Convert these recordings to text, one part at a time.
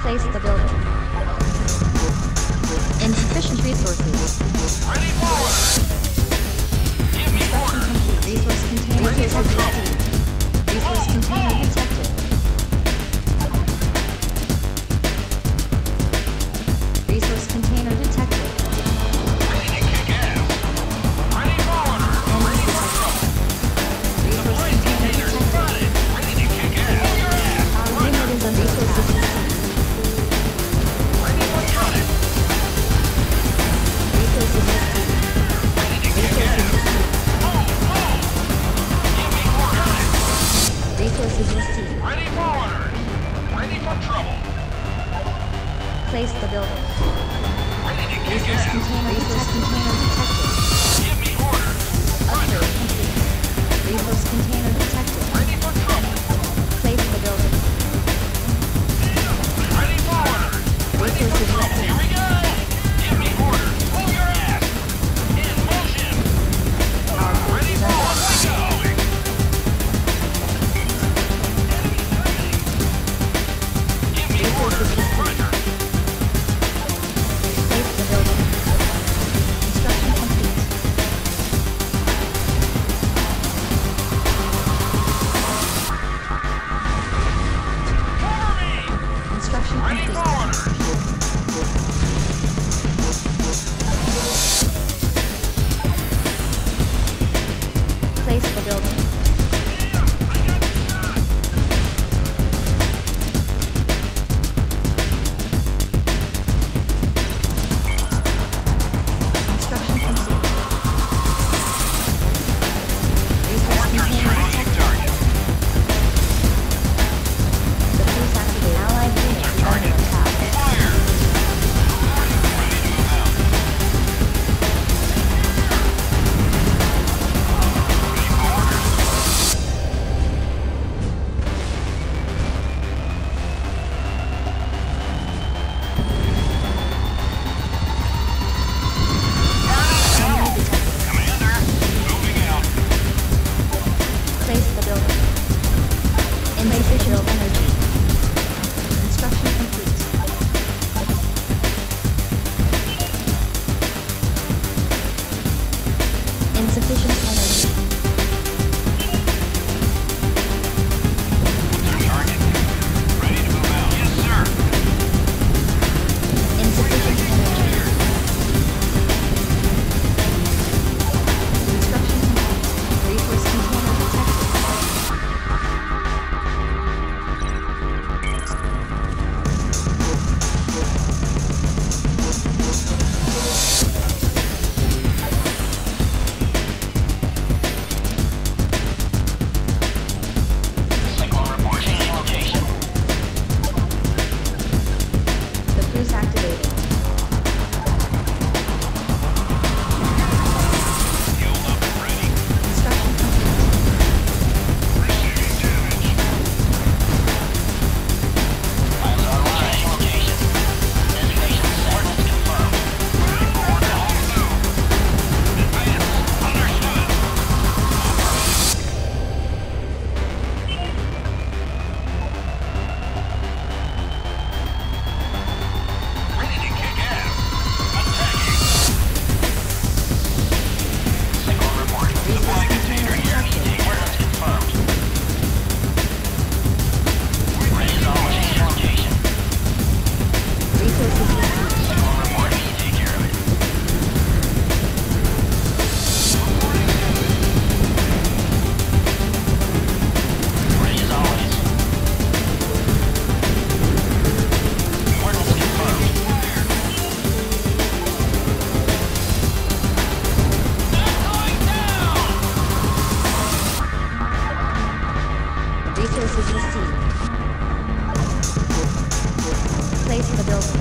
Place the building. Insufficient resources. Ready forward! Give me orders! Resource container detected. Resource container detected. Resource container detected. Ready to kick ass! Ready for order! Ready for trouble! Resource Place container container detected. spotted! Ready to kick ass! Pull your ass! Our unit is under attack. Ready for trouble! Resources received. Ready to kick ass! Move! Move! Give me orders! Resources received. Ready for order! Ready for trouble! Place the building. Ready to kick Resource ass! container detected. Give me orders! Roger! Upgrade complete. Resource container detected. Ready for trouble! Place the building. Ready for order! Ready for Resources trouble! Here received. we go! Give me orders! Pull your ass! In motion! Our Ready forces for are order! Go! Give me orders! Roger! place the building. Construction complete. Cover me! Construction Ready complete. for orders! Place the building. Construction complete. Resource container detected. The police activate allied unit is under attack. Fire! Ready to move out. Commander, moving out. Place the building. Insufficient energy. Construction complete. Insufficient energy. Target. Ready to move out. Yes, sir. Insufficient energy. Construction complete. Resource container detected. Cyclone report. Changing location. The cruise activated. Fueled up and ready. Construction complete. Receiving damage. Pilot online. Changing location. Designation set. Coordinates confirmed. Ready for order. All move. Advance. Understood. Ready to kick ass. Attacking. Cyclone report. Supply container here. Coordinates confirmed. Ready as always. Changing location. Resources received. Cyclone report. Take care of it. Ready as always. Coordinates confirmed. Going down! Resources received. Place the building.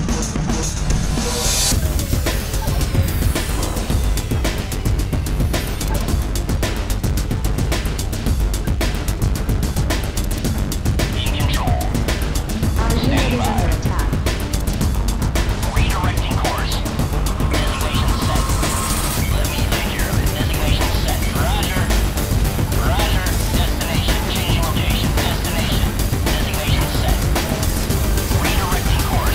In control. Our unit is under attack. Redirecting course. Designation set. Let me take care of it. Designation set. Roger. Roger. Destination. Changing location. Destination. Designation set. Redirecting course.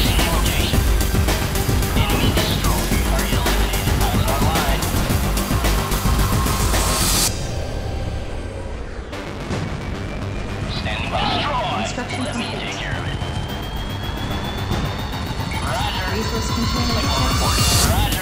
Construction Let me take complete. care of it. Roger. Resource container Signal accepted. report. Roger.